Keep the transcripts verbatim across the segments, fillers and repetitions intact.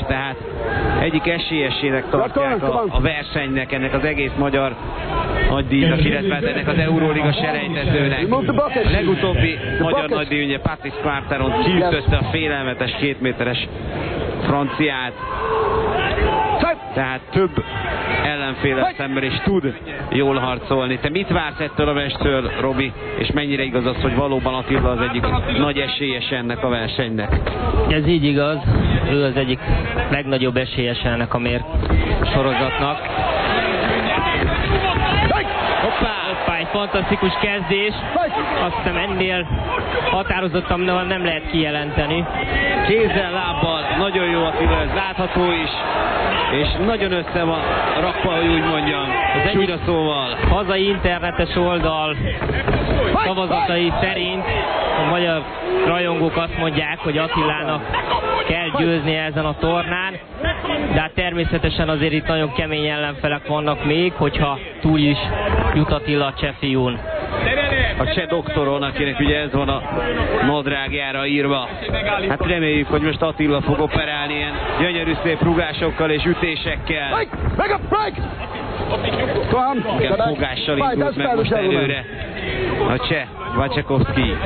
tehát egyik esélyesének tartják a, a versenynek, ennek az egész magyar nagydíjnak, illetve ennek az Euróliga selejtezőnek. A legutóbbi magyar nagydíj, ugye Patrice Quartaron kiütötte a félelmetes kétméteres franciát, tehát több ellenféle szemben is tud jól harcolni. Te mit vársz ettől a mestől, Robi, és mennyire igaz az, hogy valóban Attila az egyik nagy esélyes ennek a versenynek? Ez így igaz, ő az egyik legnagyobb esélyes ennek a mér sorozatnak. Hoppá! Hoppá, egy fantasztikus kezdés. Azt hiszem ennél határozottabban nem lehet kijelenteni. Kézzel, lábbal, nagyon jó Attila, ez látható is, és nagyon össze van rakva, hogy úgy mondjam, az egyre szóval. Hazai internetes oldal szavazatai szerint a magyar rajongók azt mondják, hogy Attilának kell győzni ezen a tornán, de hát természetesen azért itt nagyon kemény ellenfelek vannak még, hogyha túl is jut Attila a cseh fiún. A cseh doktoron, akinek ugye ez van a nadrágjára írva. Hát reméljük, hogy most Attila fog operálni ilyen gyönyörű szép rugásokkal és ütésekkel. Igen, fogással indult meg most előre a cseh Vacsekovszky.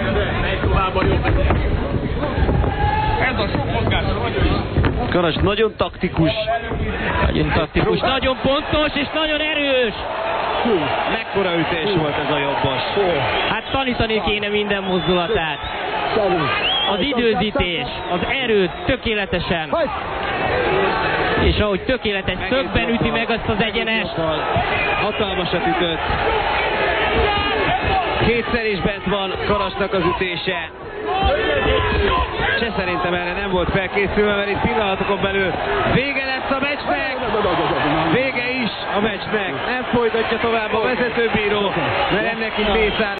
Karas nagyon taktikus. Nagyon taktikus, nagyon pontos és nagyon erős. Mekkora ütés volt ez a jobbos. Hát tanítani kéne minden mozdulatát. Az időzítés, az erő tökéletesen. És ahogy tökéletes szögben üti meg azt az egyenest. Hatalmasat ütött. Kétszer is bent van Karasnak az ütése. Cseh szerintem erre nem volt felkészülve, mert itt pillanatokon belül vége lesz a meccsnek. Vége is a meccsnek. Nem folytatja tovább a vezetőbíró, mert ennek itt Mészár